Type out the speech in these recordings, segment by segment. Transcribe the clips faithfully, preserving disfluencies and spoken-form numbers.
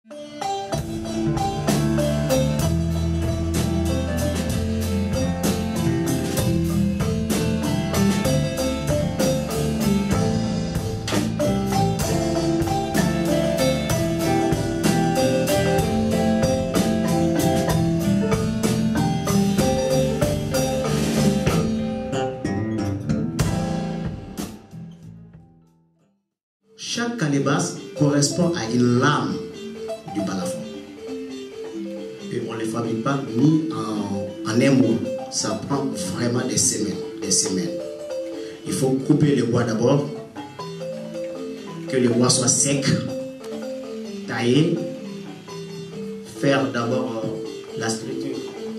Chaque calebasse correspond à une lame du balafon. Et on ne les fabrique pas ni en, en un mois. Ça prend vraiment des semaines, des semaines. Il faut couper le bois d'abord, que le bois soit sec, tailler, faire d'abord euh, la structure.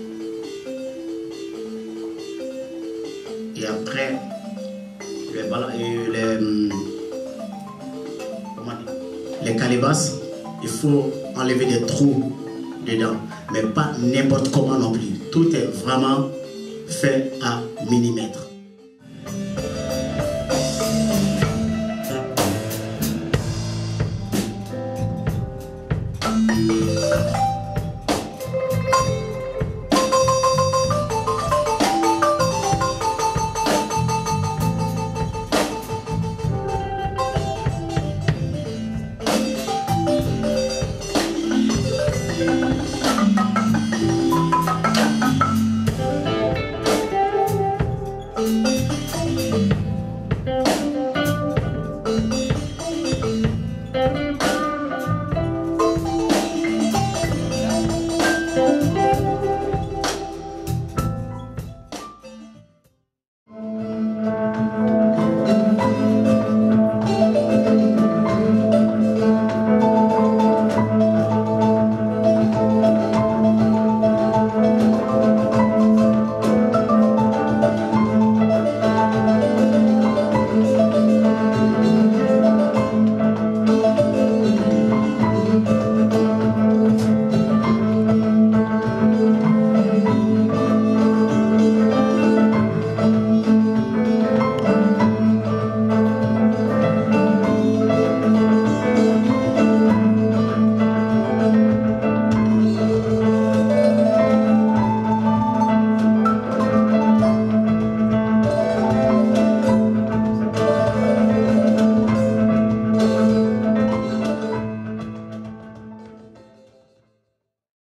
Et après, les, les, les calebasses, il faut enlever des trous dedans, mais pas n'importe comment non plus. Tout est vraiment fait à millimètre.